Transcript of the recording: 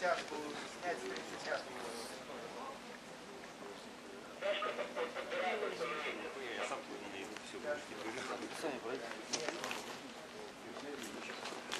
притяжку снять, притяжку. Я сам туда не найду, все, будете. Сами пройдите.